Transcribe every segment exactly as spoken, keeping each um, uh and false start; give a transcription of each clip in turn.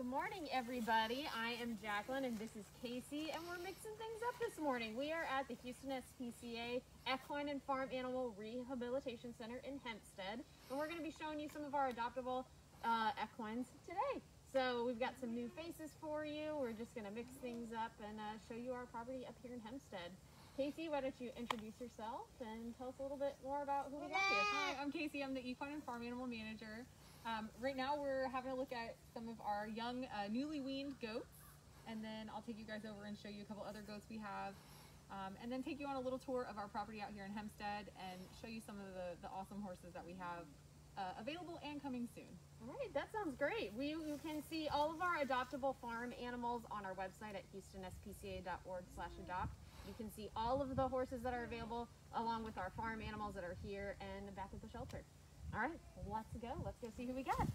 morning, everybody. I am Jacqueline and this is Casey, and we're mixing things up this morning. We are at the Houston S P C A Equine and Farm Animal Rehabilitation Center in Hempstead, and we're going to be showing you some of our adoptable uh, equines today. So we've got some new faces for you. We're just going to mix things up and uh, show you our property up here in Hempstead. Casey, why don't you introduce yourself and tell us a little bit more about who we got here. Hi, I'm Casey. I'm the Equine and Farm Animal Manager. Um, right now we're having a look at some of our young, uh, newly weaned goats, and then I'll take you guys over and show you a couple other goats we have, um, and then take you on a little tour of our property out here in Hempstead and show you some of the, the awesome horses that we have uh, available and coming soon. All right, that sounds great. We, you can see all of our adoptable farm animals on our website at houston s p c a dot org slash adopt. You can see all of the horses that are available along with our farm animals that are here and back at the shelter. All right, let's go. Let's go see who we got.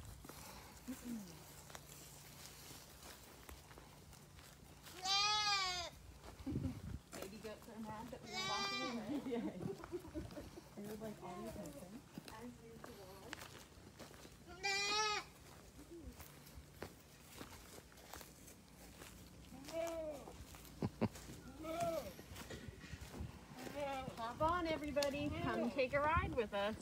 Baby goats are mad that we're walking away. Yeah. They would like all the attention. As usual. Hop on, everybody. Come take a ride with us.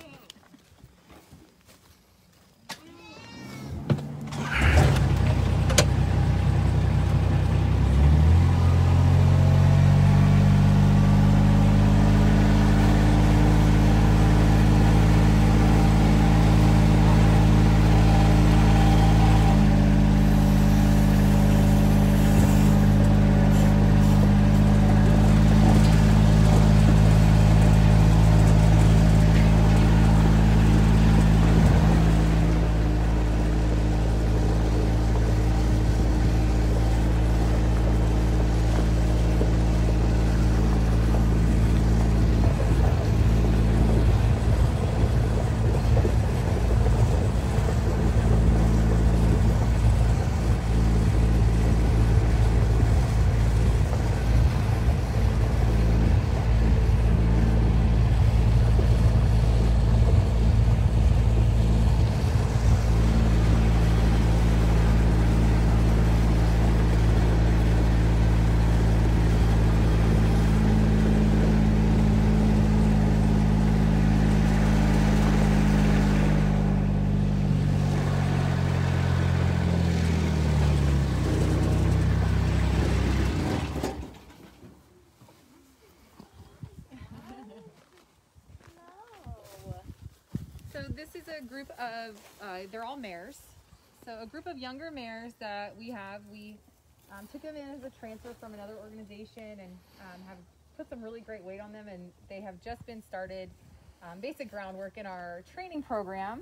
So this is a group of, uh, they're all mares. So a group of younger mares that we have, we um, took them in as a transfer from another organization and um, have put some really great weight on them, and they have just been started um, basic groundwork in our training program.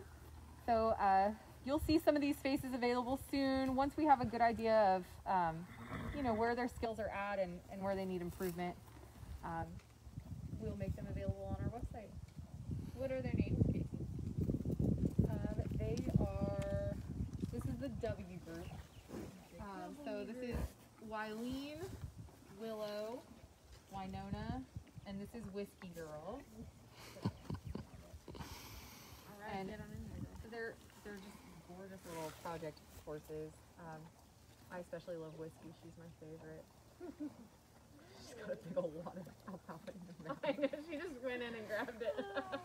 So uh, you'll see some of these faces available soon once we have a good idea of um, you know, where their skills are at and, and where they need improvement. Um, we'll make them available on our website. What are their names, Casey? Um, they are, this is the W group. Um, so this is Wileen, Willow, Winona, and this is Whiskey Girl. All right, And get on in there. so they're, they're just gorgeous little project horses. Um, I especially love Whiskey. She's my favorite. She's got a big old wad of alfalfa in her mouth. I know, she just went in and grabbed it.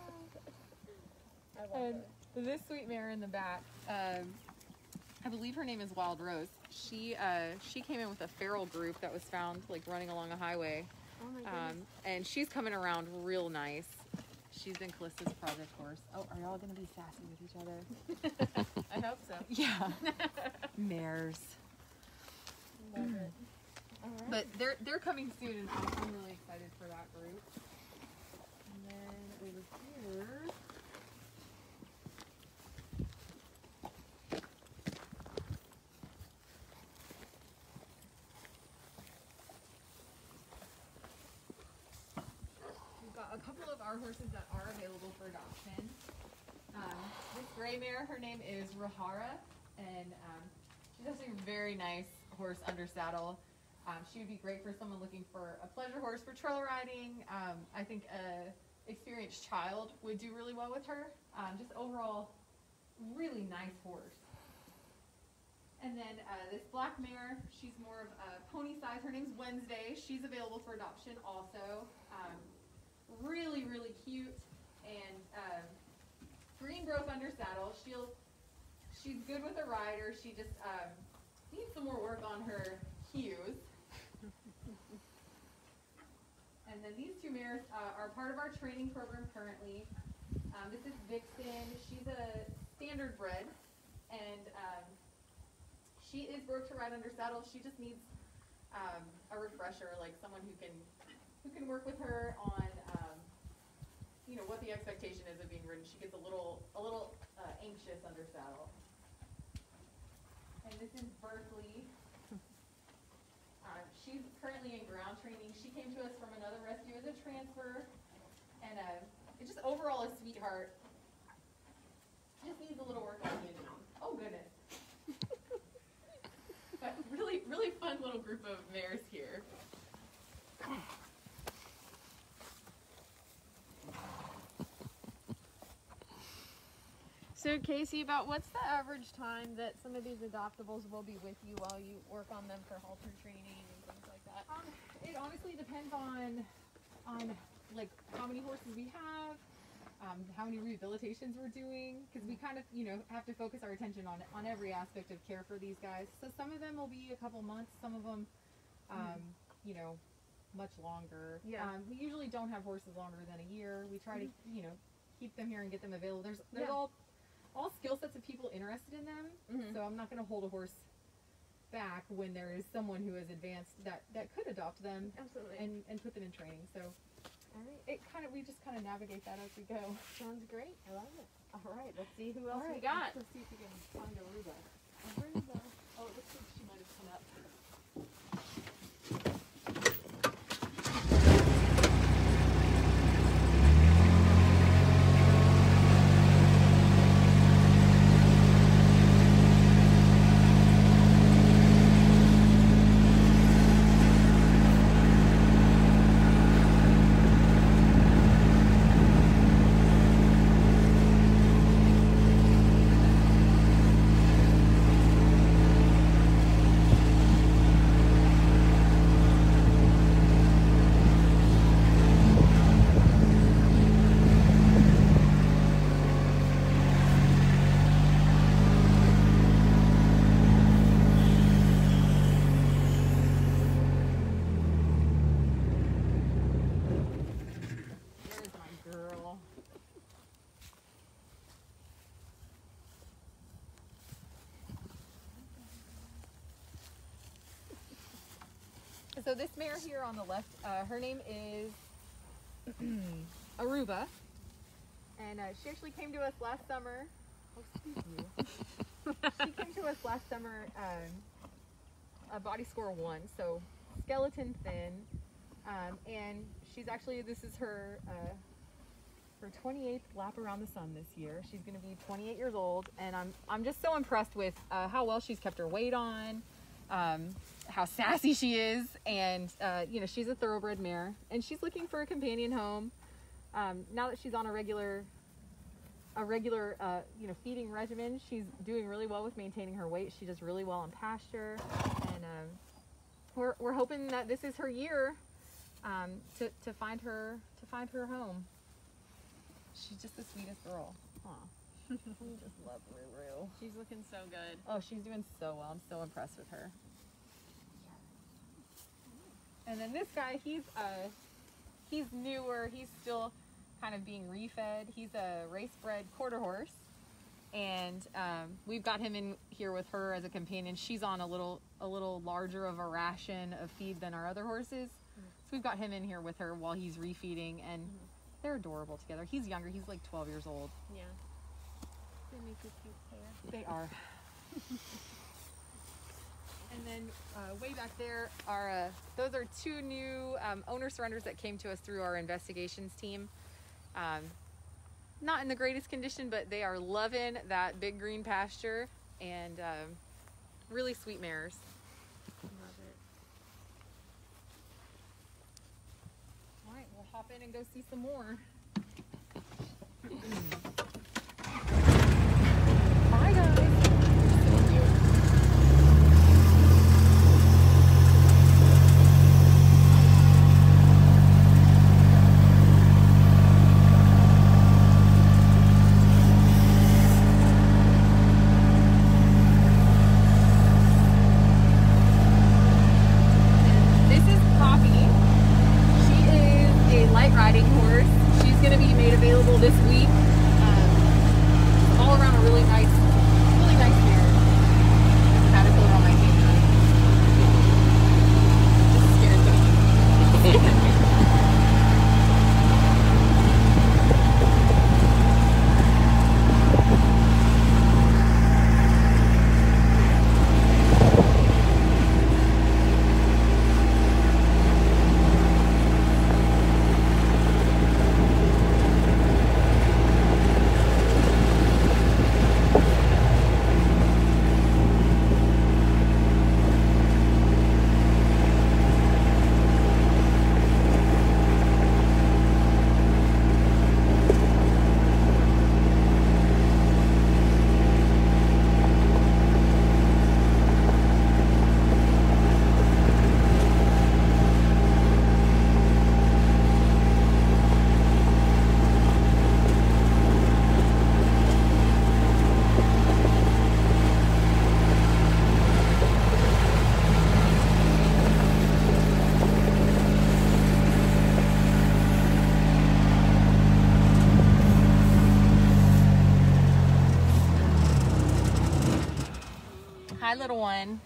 I love And her. this sweet mare in the back, um, I believe her name is Wild Rose. She uh, she came in with a feral group that was found like running along a highway, Oh my goodness. um, and she's coming around real nice. She's been Callista's project horse. Oh, are y'all gonna be sassy with each other? I hope so. Yeah, mares. Love it. All right. But they're they're coming soon, and I'm, I'm really excited for that group. And then over here. A couple of our horses that are available for adoption. Um, this gray mare, her name is Rahara, and um, she's actually a very nice horse under saddle. Um, she would be great for someone looking for a pleasure horse for trail riding. Um, I think a experienced child would do really well with her. Um, just overall, really nice horse. And then uh, this black mare, she's more of a pony size. Her name's Wednesday. She's available for adoption also. Um, really, really cute and um, green growth under saddle. She'll, she's good with a rider. She just um, needs some more work on her cues. And then these two mares uh, are part of our training program currently. Um, this is Vixen. She's a standard bred, and um, she is broke to ride under saddle. She just needs um, a refresher, like someone who can who can work with her on um, you know what the expectation is of being ridden. She gets a little a little uh, anxious under saddle. And this is Berkeley. Uh, she's currently in ground training. She came to us from another rescue as a transfer, and uh, it's just overall a sweetheart. Just needs a little work on the engine. Oh goodness! But really, really fun little group of mares here. So Casey, about what's the average time that some of these adoptables will be with you while you work on them for halter training and things like that? Um, it honestly depends on, on like how many horses we have, um, how many rehabilitations we're doing, because we kind of, you know, have to focus our attention on on every aspect of care for these guys. So some of them will be a couple months, some of them, um, mm. you know, much longer. Yeah. Um, we usually don't have horses longer than a year. We try mm-hmm. to, you know, keep them here and get them available. There's there's yeah. all all skill sets of people interested in them. Mm-hmm. So I'm not going to hold a horse back when there is someone who is advanced that that could adopt them. Absolutely. and and put them in training. So all right, it kind of we just kind of navigate that as we go. Sounds great. I love it. All right, let's see who else right, we got. Let's see if we can find Aruba. Aruba. Oh, it looks like she might have come up. So this mare here on the left, uh, her name is Aruba, and uh, she actually came to us last summer. Oh, excuse you. She came to us last summer, um, a body score one, so skeleton thin, um, and she's actually, this is her uh, her twenty-eighth lap around the sun this year. She's going to be twenty-eight years old, and I'm I'm just so impressed with uh, how well she's kept her weight on. Um, how sassy she is, and uh, you know, she's a thoroughbred mare, and she's looking for a companion home. Um, now that she's on a regular, a regular, uh, you know, feeding regimen, she's doing really well with maintaining her weight. She does really well in pasture, and um, we're we're hoping that this is her year um, to to find her to find her home. She's just the sweetest girl. Aw. We just love Ruru. She's looking so good. Oh, she's doing so well. I'm so impressed with her. And then this guy, he's uh, he's newer. He's still kind of being refed. He's a race-bred quarter horse, and um, we've got him in here with her as a companion. She's on a little a little larger of a ration of feed than our other horses, mm-hmm. so we've got him in here with her while he's refeeding, and mm-hmm. they're adorable together. He's younger. He's like twelve years old. Yeah. They make you cute hair. They are. And then uh, way back there are uh, those are two new um, owner surrenders that came to us through our investigations team. Um, not in the greatest condition, but they are loving that big green pasture, and um, really sweet mares. Love it. All right, we'll hop in and go see some more. Bye guys. light riding horse. She's going to be made available this week. Um, all around a really nice, really nice mare. There's a caterpillar on my finger. Just scares me. Hi, little one.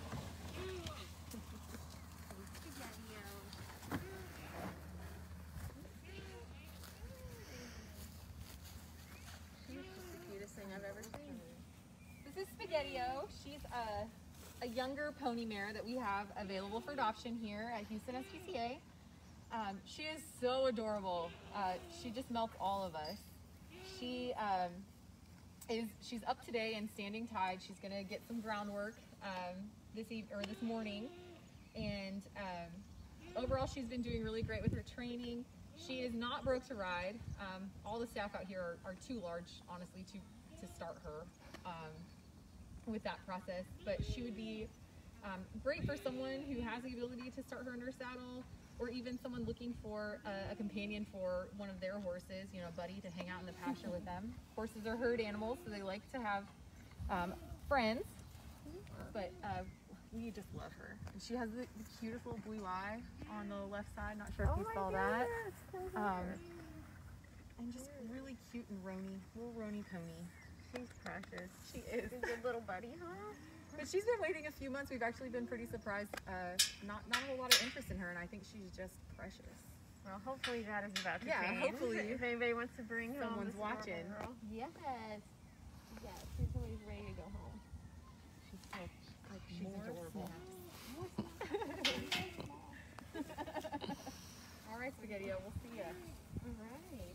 Cutest thing I've ever seen. This is Spaghetti-O. She's a, a younger pony mare that we have available for adoption here at Houston S P C A. Um, she is so adorable. Uh, she just melts all of us. She um, is she's up today and standing tide. She's gonna get some groundwork um, this eve or this morning, and um, overall she's been doing really great with her training. She is not broke to ride. Um, all the staff out here are, are too large, honestly, to to start her um, with that process. But she would be um, great for someone who has the ability to start her in her saddle, or even someone looking for a, a companion for one of their horses, you know, a buddy to hang out in the pasture with them. Horses are herd animals, so they like to have um, friends, but uh, we just love her. And she has the, the cutest little blue eye on the left side, not sure if Oh you my saw goodness, that. Um, and just really cute and rony, little rony pony. She's precious. She is. She's a little buddy, huh? But she's been waiting a few months. We've actually been pretty surprised. Uh, not not a whole lot of interest in her, and I think she's just precious. Well, hopefully that is about to Yeah, change. hopefully If anybody wants to bring home someone's this watching. girl. Yes. Yes, she's always ready to go home. She's so like She's more adorable. snaps. All right, Spaghetti-O, we'll see ya. All right.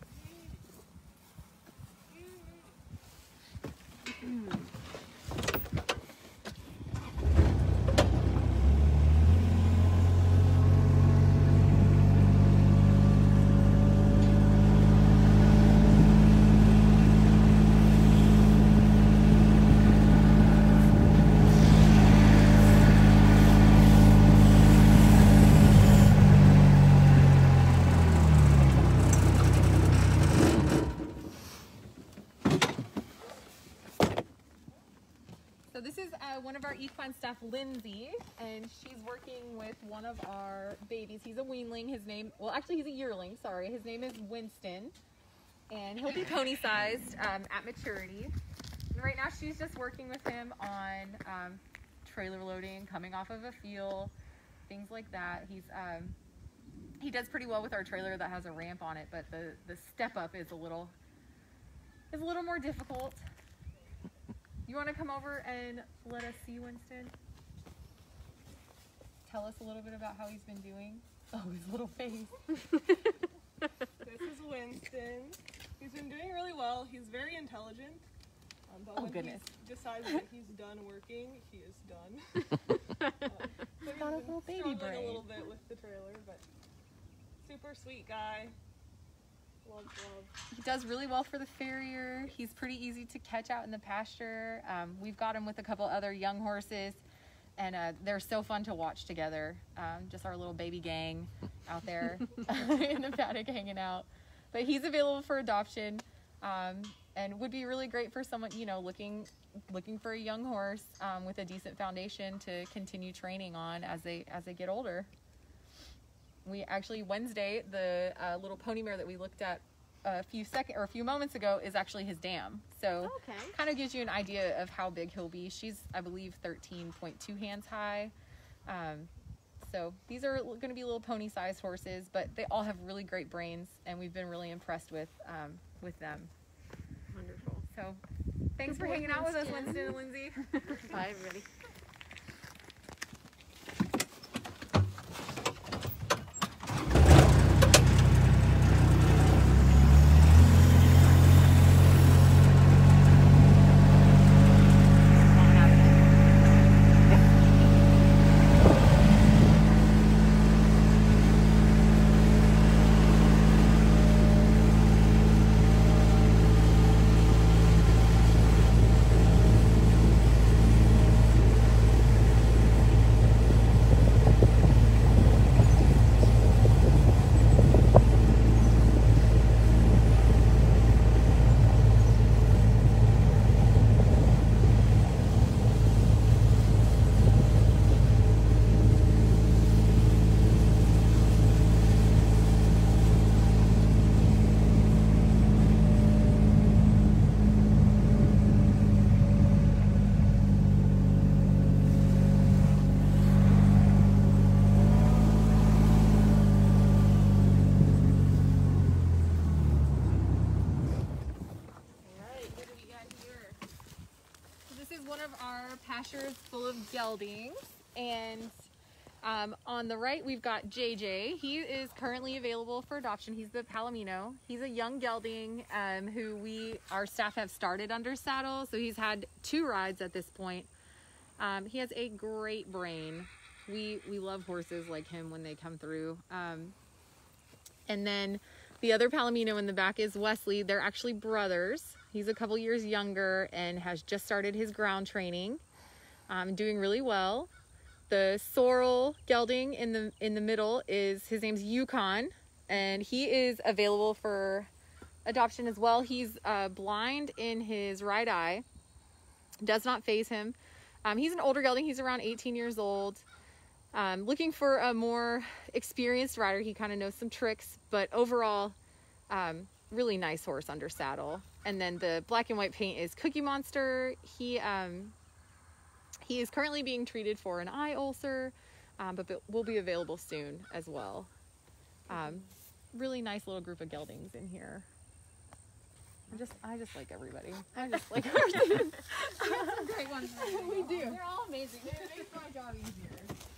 So this is uh, one of our equine staff, Lindsay, and she's working with one of our babies. He's a weanling. His name, well, actually he's a yearling, sorry. His name is Winston, and he'll be pony-sized um, at maturity. And right now she's just working with him on um, trailer loading, coming off of a field, things like that. He's um, he does pretty well with our trailer that has a ramp on it, but the the step up is a little is a little more difficult. You want to come over and let us see Winston? Tell us a little bit about how he's been doing. Oh, his little face. This is Winston. He's been doing really well. He's very intelligent. Um, but Oh, when goodness. he decides that he's done working, he is done. uh, so he's got a been little baby struggling brain. a little bit with the trailer, but super sweet guy. Love, love. He does really well for the farrier. He's pretty easy to catch out in the pasture. Um, we've got him with a couple other young horses, and uh, they're so fun to watch together. Um, just our little baby gang out there in the paddock hanging out. But he's available for adoption, um, and would be really great for someone, you know, looking looking for a young horse um, with a decent foundation to continue training on as they as they get older. We actually, Wednesday, the uh, little pony mare that we looked at a few second or a few moments ago is actually his dam. So Okay. kind of gives you an idea of how big he'll be. She's, I believe, thirteen point two hands high. Um, so these are going to be little pony-sized horses, but they all have really great brains, and we've been really impressed with um, with them. Wonderful. So thanks Good for hanging boy, out with us, Winston. Winston and Lindsay. Bye, everybody. Pastures full of geldings, and um, on the right we've got J J. He is currently available for adoption. He's the Palomino. He's a young gelding um, who we, our staff have started under saddle, so he's had two rides at this point. Um, he has a great brain. We, we love horses like him when they come through. Um, and then the other Palomino in the back is Wesley. They're actually brothers. He's a couple years younger and has just started his ground training. Um, doing really well. The sorrel gelding in the in the middle is, his name's Yukon, and he is available for adoption as well. He's uh, blind in his right eye, does not faze him. Um, he's an older gelding. He's around eighteen years old. Um, looking for a more experienced rider. He kind of knows some tricks, but overall, um, really nice horse under saddle. And then the black and white paint is Cookie Monster. He um, he is currently being treated for an eye ulcer, um, but, but will be available soon as well. Um, really nice little group of geldings in here. I just, I just like everybody. I just like horses. We have some great ones. We do. They're all amazing. It makes my job easier.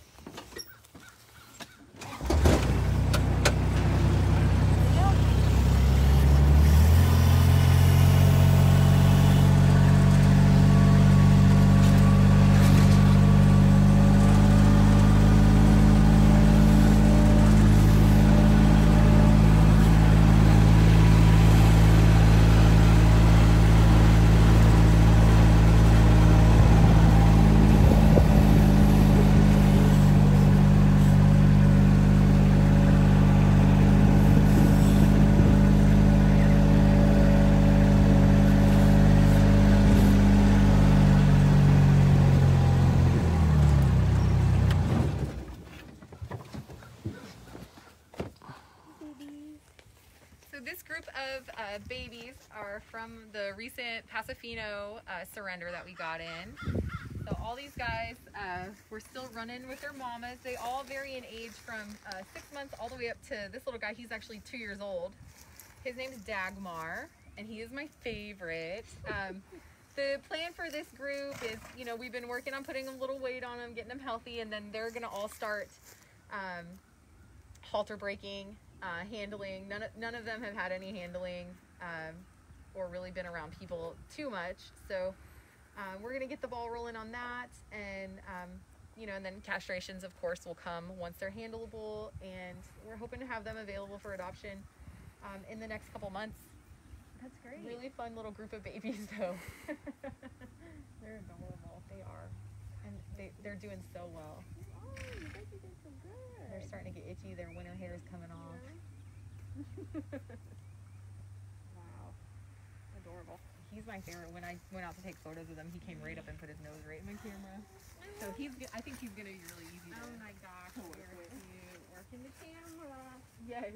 This group of uh, babies are from the recent Pasofino uh, surrender that we got in. So all these guys, uh, we're still running with their mamas. They all vary in age from uh, six months all the way up to this little guy. He's actually two years old. His name is Dagmar, and he is my favorite. Um, the plan for this group is, you know, we've been working on putting a little weight on them, getting them healthy, and then they're gonna all start um, halter breaking. Uh, handling, none of, none of them have had any handling um, or really been around people too much. So uh, we're going to get the ball rolling on that. And, um, you know, and then castrations, of course, will come once they're handleable. And we're hoping to have them available for adoption um, in the next couple months. That's great. Really fun little group of babies, though. They're adorable. They are. And they, they're doing so well. Oh, you guys are doing so good. They're starting to get itchy. Their winter hair is coming off. Wow. Adorable. He's my favorite. When I went out to take photos with him, he came right up and put his nose right in my camera. So he's, I think he's gonna be really easy to Oh my gosh, to work you're with. cute. Working the camera. Yes.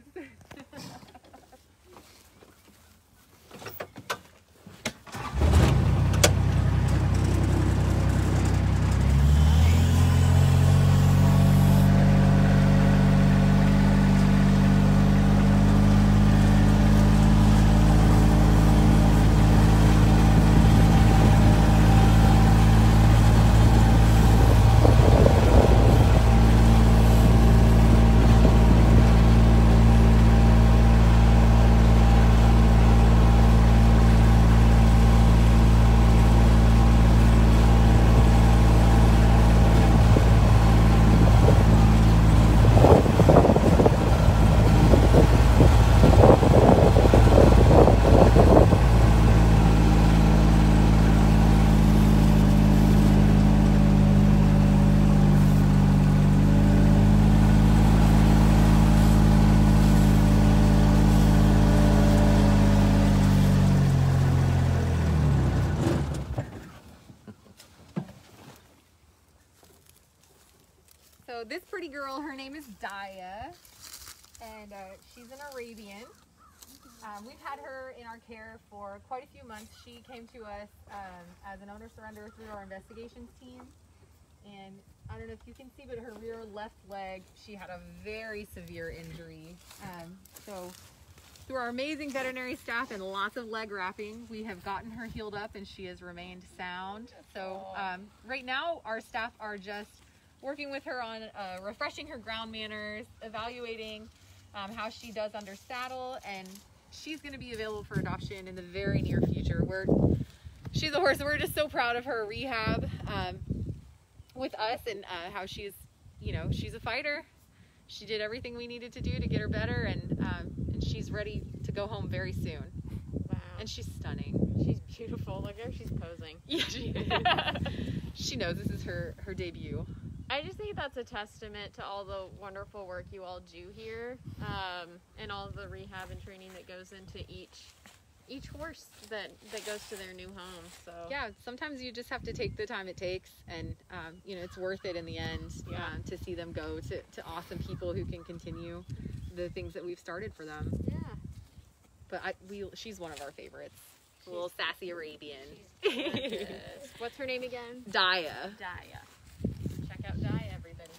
So this pretty girl, her name is Daya, and uh, she's an Arabian. Um, we've had her in our care for quite a few months. She came to us um, as an owner surrender through our investigations team. And I don't know if you can see, but her rear left leg, she had a very severe injury. Um, so through our amazing veterinary staff and lots of leg wrapping, we have gotten her healed up and she has remained sound. So um, right now our staff are just working with her on uh, refreshing her ground manners, evaluating um, how she does under saddle, and she's going to be available for adoption in the very near future. We're, she's a horse, we're just so proud of her rehab um, with us, and uh, how she's, you know, she's a fighter. She did everything we needed to do to get her better, and, um, and she's ready to go home very soon. Wow. And she's stunning. She's beautiful. Look how she's posing. Yeah, she, she knows this is her, her debut. I just think that's a testament to all the wonderful work you all do here, um, and all the rehab and training that goes into each each horse that, that goes to their new home. So yeah, sometimes you just have to take the time it takes, and um, you know, it's worth it in the end. Yeah. um, to see them go to, to awesome people who can continue the things that we've started for them. yeah. But I, we, she's one of our favorites. A little sassy Arabian. Gorgeous. What's her name again? Daya. Daya. Check out Daya, everybody.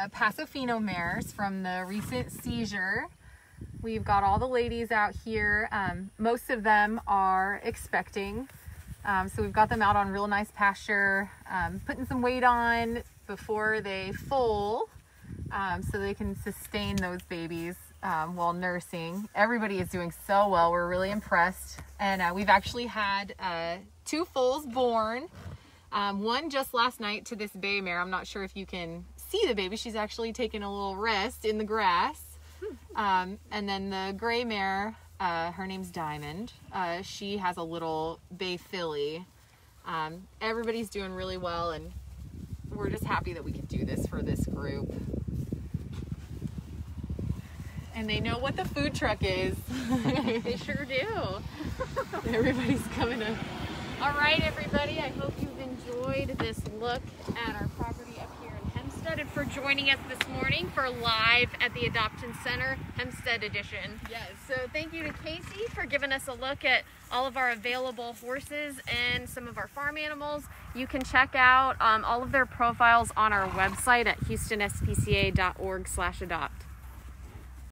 uh, Pasofino mares from the recent seizure. We've got all the ladies out here. Um, most of them are expecting. Um, so we've got them out on real nice pasture, um, putting some weight on before they foal, um, so they can sustain those babies um, while nursing. Everybody is doing so well. We're really impressed. And uh, we've actually had uh, two foals born. Um, one just last night to this bay mare. I'm not sure if you can see the baby. She's actually taking a little rest in the grass. Um, and then the gray mare, uh, her name's Diamond. Uh, she has a little bay filly. Um, everybody's doing really well, and we're just happy that we can do this for this group. And they know what the food truck is. They sure do. Everybody's coming up. All right, everybody, I hope you've enjoyed this look at our property up here in Hempstead, and for joining us this morning for Live at the Adoption Center Hempstead Edition. Yes. So thank you to Casey for giving us a look at all of our available horses and some of our farm animals. You can check out um, all of their profiles on our website at houston s p c a dot org slash adopt.